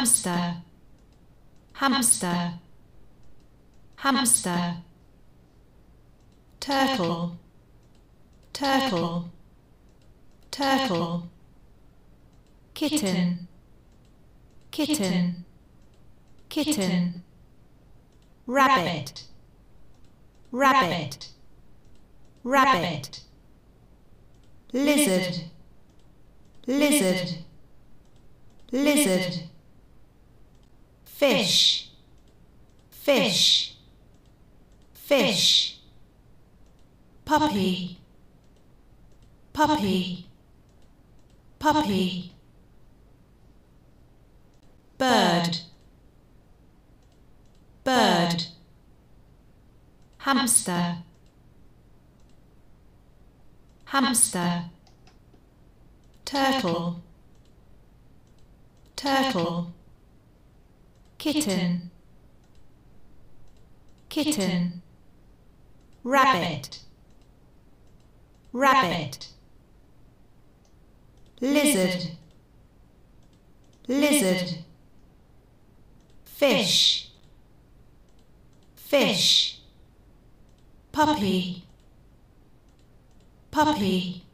hamster, hamster, hamster. Turtle, turtle, turtle. Kitten, kitten, kitten. Rabbit, rabbit, rabbit. Lizard, lizard, lizard. Fish, fish, fish. Puppy, puppy, puppy. Bird, bird. Hamster, hamster. Turtle, turtle. Kitten, kitten. Rabbit, rabbit. Lizard, lizard. Fish, fish. Puppy, puppy.